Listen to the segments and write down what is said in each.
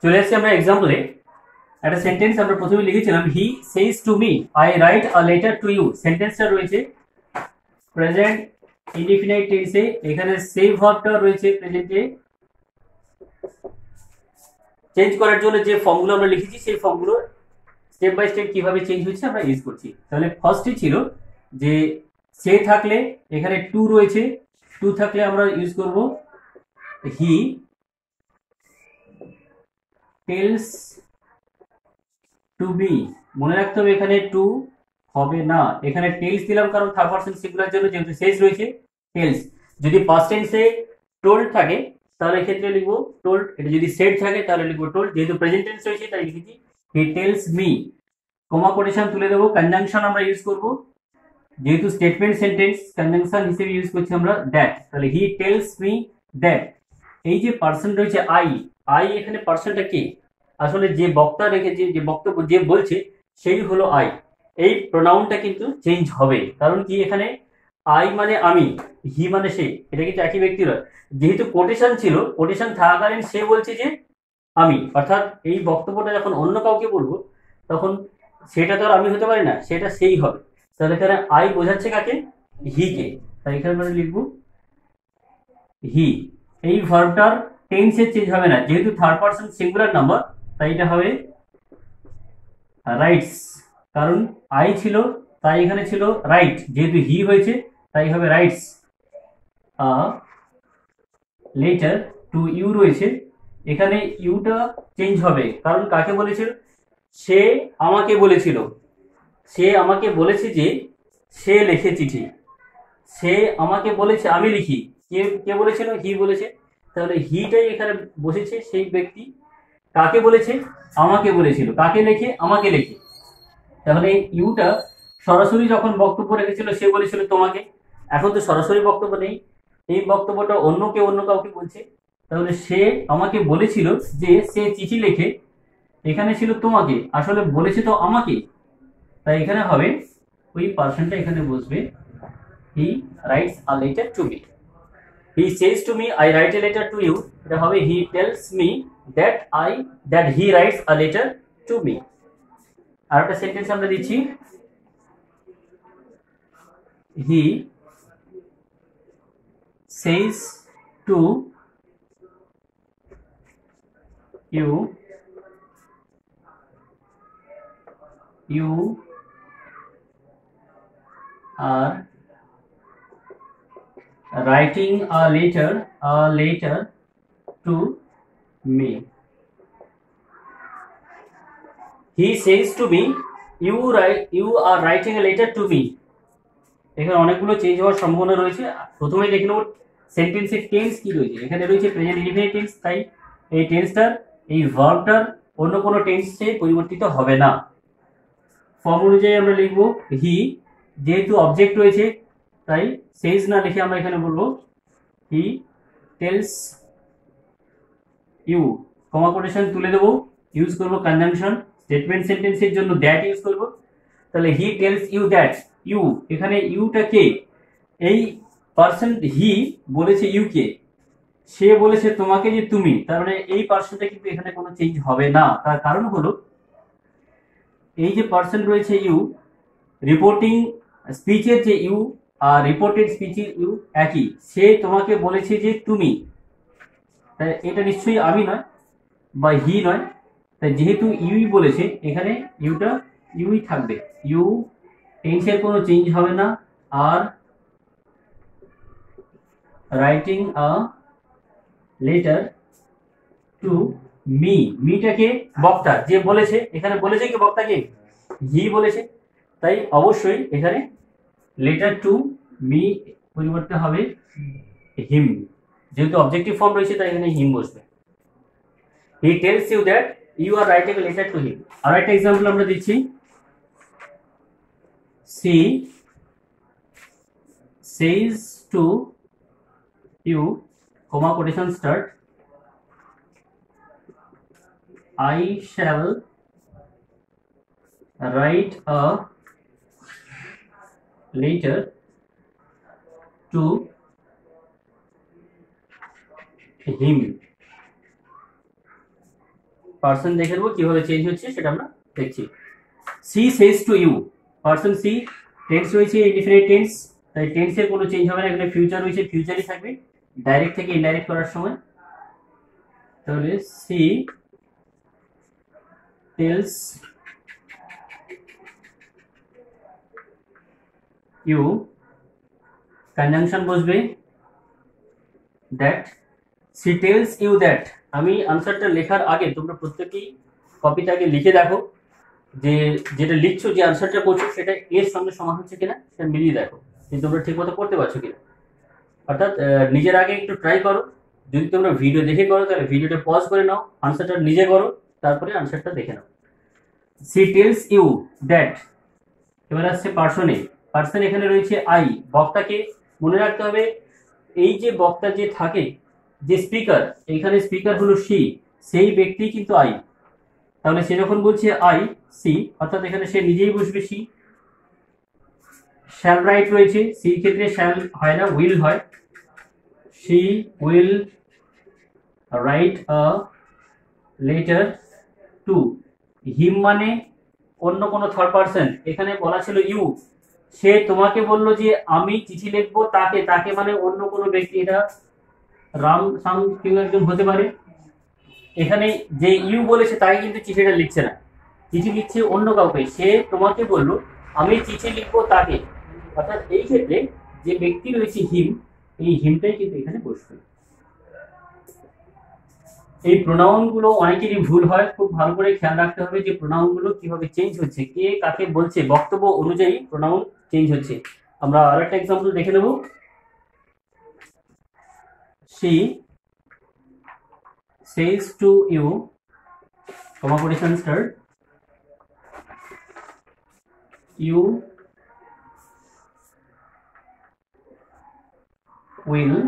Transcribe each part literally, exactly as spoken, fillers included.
চলে আসছি আমরা এক্সাম্পলে। একটা সেন্টেন্স আমরা প্রথমে লিখেছিলাম, he says to me I write a letter to you. সেন্টেন্সটা রয়েছে প্রেজেন্ট ইনডিফিনাইট টেন্সে, এখানে সেই ভার্বটা রয়েছে প্রেজেন্টে। চেঞ্জ করার জন্য যে ফর্মগুলো আমরা লিখেছি সেই ফর্মগুলো স্টেপ বাই স্টেপ কিভাবে চেঞ্জ হচ্ছে আমরা ইউজ করছি। তাহলে ফার্স্টে ছিল যে সে থাকলে এখানে টু রয়েছে, টু থাকলে আমরা ইউজ করব হি টেলস টু বি। মনে রাখতে হবে এখানে টু হবে না, এখানে টেলস দিলাম কারণ থার্ড পারসন সিঙ্গুলার জন্য, যেহেতু শেষ রয়েছে টেলস। যদি পাস্ট টেন্সে টোল্ড থাকে তাহলে ক্ষেত্রে লিখবো টোল্ড, এটা যদি সেড থাকে তাহলে লিখবো টোল্ড। যেহেতু প্রেজেন্ট টেন্স রয়েছে তাই লিখেছি he tells me. Comma quotation তুলে দেবো, কনজাংশন আমরা ইউজ করব, যেহেতু স্টেটমেন্ট সেন্টেন্স কনজাংশন হিসেবে ইউজ করছি আমরা দ্যাট। তাহলে হি টেলস মি দ্যাট। এই যে পার্সন রয়েছে আই, আই এখানে পার্সনটা কে? আসলে যে বক্তা রেখেছে, যে বক্তব্য যে বলছে সেই হলো আই। এই প্রোনাউনটা কিন্তু চেঞ্জ হবে, কারণ কি এখানে আই মানে আমি, হি মানে সে, এটা কিন্তু একই ব্যক্তির। যেহেতু কোটেশন ছিল, কোটেশন থাকাকালীন সে বলছে যে আমি, অর্থাৎ এই বক্তব্যটা যখন অন্য কাউকে বলবো তখন সেটা তো আর আমি হতে পারি না, সেটা সেই হবে। তাহলে এখানে আই বোঝাচ্ছে কাকে? হি কে। তাই এখানে আমরা লিখবো হি। এই ভার্বটার টেন্সে চেঞ্জ হবে না, যেহেতু থার্ড পারসন সিঙ্গুলার নাম্বার তাই এটা হবে রাইটস। কারণ আই ছিল তাই এখানে ছিল রাইট, যেহেতু হি হয়েছে তাই হবে writes a letter to you রয়েছে, এখানে ইউটা চেঞ্জ হবে কারণ কাকে বলেছিল? সে আমাকে বলেছিল, সে আমাকে বলেছে যে সে লেখে চিঠি, সে আমাকে বলেছে আমি লিখি। কে কে বলেছিল? হি বলেছে। তাহলে হিটাই এখানে বসেছে, সেই ব্যক্তি কাকে বলেছে? আমাকে বলেছিল। কাকে লেখে? আমাকে লেখে। তাহলে ইউটা সরাসরি যখন বক্তব্য রেখেছিল সে বলেছিল তোমাকে, এখন তো সরাসরি বক্তব্য নেই, এই বক্তব্যটা অন্য কেউ অন্য কাউকে বলছে। তাহলে সে আমাকে বলেছিল যে সে চিঠি লেখে, এখানে ছিল তোমাকে, আসলে বলেছে তো আমাকে, তাই এখানে হবে ওই পার্সনটা এখানে বসবে he writes a letter to me. He says to me I write a letter to you, এটা হবে he tells me that I that he writes a letter to me. আর একটা সেন্টেন্স আমরা দিচ্ছি, he says to you you are writing a letter a letter to me. He says to me you write you are writing a letter to me. এখানে অনেকগুলো change হওয়ার সম্ভাবনা রয়েছে। প্রথমে দেখে নেব সেন্টেন্সের টেন্স কি রয়েছে। এখানে রয়েছে প্রেজেন্ট ইনডিফিনিট টেন্স, তাই এই টেন্সটার এই ভার্বটার অন্য কোনো টেন্সে পরিবর্তিত হবে না। ফর্ম অনুযায়ী আমরা লিখব হি, যেহেতু অবজেক্ট রয়েছে তাই সেজ না লিখে আমরা এখানে বলবো he tells you. Comma quotation তুলে দেবো, ইউজ করবো কনজাংশন। স্টেটমেন্ট সেন্টেন্সের জন্য দ্যাট ইউজ করব। তাহলে he tells you that, you এখানে ইউটা কে? এই পার্সন হি বলেছে ইউ কে, সে বলেছে তোমাকে যে তুমি, তার মানে এই পার্সনটা কিন্তু এখানে কোনো চেঞ্জ হবে না। তার কারণ হলো এই যে পার্সন রয়েছে ইউ, রিপোর্টিং স্পিচের যে ইউ আর রিপোর্টেড স্পিচের ইউ একই, সে তোমাকে বলেছে যে তুমি, তাই এটা নিশ্চয়ই আমি নয় বা হি নয়। তাই যেহেতু ইউই বলেছে এখানে ইউটা ইউই থাকবে, ইউ টেন্সের কোনো চেঞ্জ হবে না। Are writing a letter to me, মিটাকে বক্তা যে বলেছে, এখানে বলেছে কি বক্তাকে? হি বলেছে, তাই অবশ্যই এখানে লেটার টু মি পরিবর্তে হবে হিম, যেহেতু অবজেক্টিভ ফর্ম রয়েছে তাই এখানে হিম বসবে। He tells you that you are writing a letter to him. আর একটা এক্সাম্পল আমরা দিচ্ছি, she says to you, comma quotation start, I shall write a letter to him. Person দেখে নেবো কিভাবে চেঞ্জ হচ্ছে সেটা আমরা দেখছি। She says to you, person she, tense রয়েছে ইনডিফিনিট টেন্স, তাই টেন্সের কোনো চেঞ্জ হবে না, এখানে ফিউচার রয়েছে ফিউচারই থাকবে ডাইরেক্ট থেকে ইনডাইরেক্ট করার সময়। তাহলে সি টেলস ইউ, কনজাংশন বসবে that, she tells you that. আমি আনসারটা লেখার আগে তোমরা প্রত্যেকেই কপিতে আগে লিখে দেখো যে যেটা লিখছো যে আনসারটা করছো সেটা এর সঙ্গে সমান হচ্ছে কিনা, সেটা মিলিয়ে দেখো যে তোমরা ঠিক মতো করতে পারছো কিনা। অর্থাৎ নিজের আগে একটু ট্রাই করো, যদি তোমরা ভিডিও দেখে করো তাহলে ভিডিওটা পজ করে নাও, আনসারটা নিজে করো, তারপরে আনসারটা দেখে নাও। সি টেলস ইউ দ্যাট, এবার আসছে পার্সনে, পার্সন এখানে রয়েছে আই, বক্তাকে মনে রাখতে হবে এই যে বক্তা যে থাকে যে স্পিকার, এখানে স্পিকার হলো সি, সেই ব্যক্তি কিন্তু আই, তাহলে সে যখন বলছে আই সি অর্থাৎ এখানে সে নিজেই বসবে সি। শ্যাল রাইট রয়েছে, সি ক্ষেত্রে শ্যাল হয় না উইল হয়, she will write a letter to him, মানে অন্য কোনো থার্ড পার্সন, এখানে বলা ছিল ইউ, সে তোমাকে বললো যে আমি চিঠি লিখবো তাকে, তাকে মানে অন্য কোনো ব্যক্তি, এটা রাম সাম কেউ একজন হতে পারে। এখানে যে ইউ বলেছে তাই কিন্তু চিঠিটা লিখছে না, চিঠি লিখছে অন্য কাউকে, সে তোমাকে বললো আমি চিঠি লিখবো তাকে, অর্থাৎ এই ক্ষেত্রে যে ব্যক্তি রয়েছে হিম, এই হিমটাই কিন্তু এখানে বসবে। এই প্রোনাউন গুলো অনেকেরই ভুল হয়, খুব ভালো করে খেয়াল রাখতে হবে যে প্রোনাউন গুলো কিভাবে চেঞ্জ হচ্ছে, কে কাকে বলছে, বক্তব্য অনুযায়ী প্রোনাউন চেঞ্জ হচ্ছে। আমরা আরেকটা এক্সাম্পল দেখে নেব। she says to you, comma quotation start, you will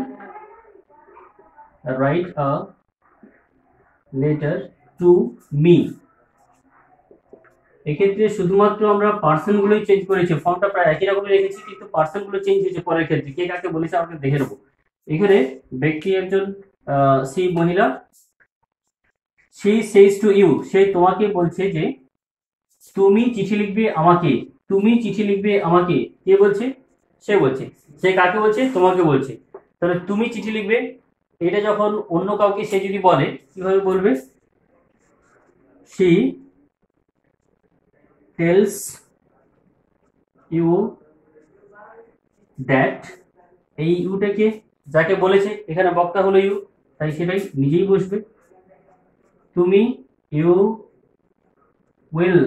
write a letter to me। এক্ষেত্রে শুধুমাত্র আমরা পার্সন গুলোই চেঞ্জ করেছি, ফর্মটা প্রায় একই রকমই রেখেছি, কিন্তু পার্সন গুলো চেঞ্জ হয়েছে পরের ক্ষেত্রে, কে কাকে বলেছে আমাকে দেখে নেবো। এখানে ব্যক্তি একজন সি মহিলা, she says to you, সে তোমাকে বলছে যে তুমি চিঠি লিখবে আমাকে, তুমি চিঠি লিখবে আমাকে, কে বলছে, সে বলছে, সে কাকে বলছে, তোমাকে বলছে, তাহলে তুমি চিঠি লিখবে, এটা যখন অন্য কাউকে সে যদি বলে কিভাবে বলবে, she tells you that, এই ইউটাকে যাকে বলেছে এখানে বক্তা হলো ইউ, তাই সেটাই নিজেই বসবে। তুমি you will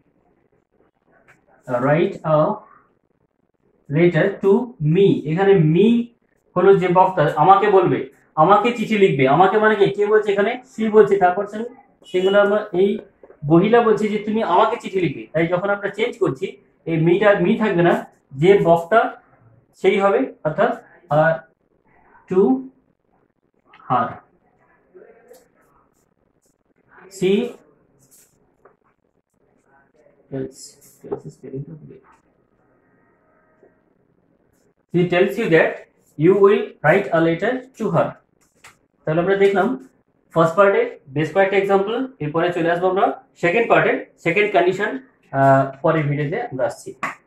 write a letter to me, এখানে মি হলো যে বক্তা, আমাকে বলবে, আমাকে চিঠি লিখবে, আমাকে মানে কে বলছে, এখানে সি বলছে, তারপর সেগুলো আমরা এই মহিলা বলছে যে তুমি আমাকে চিঠি লিখবে, তাই যখন আমরা চেঞ্জ করছি এই মিটা মি থাকবে না, যে বক্তা সেই হবে, অর্থাৎ আর to her. She She tells you that you will write a letter to her। তাহলে আমরা দেখলাম ফার্স্ট পার্টে বেশ কয়েকটা এক্সাম্পল, এরপরে চলে আসবো আমরা সেকেন্ড পার্টে, সেকেন্ড কন্ডিশন পরের ভিডিওতে আমরা আসছি।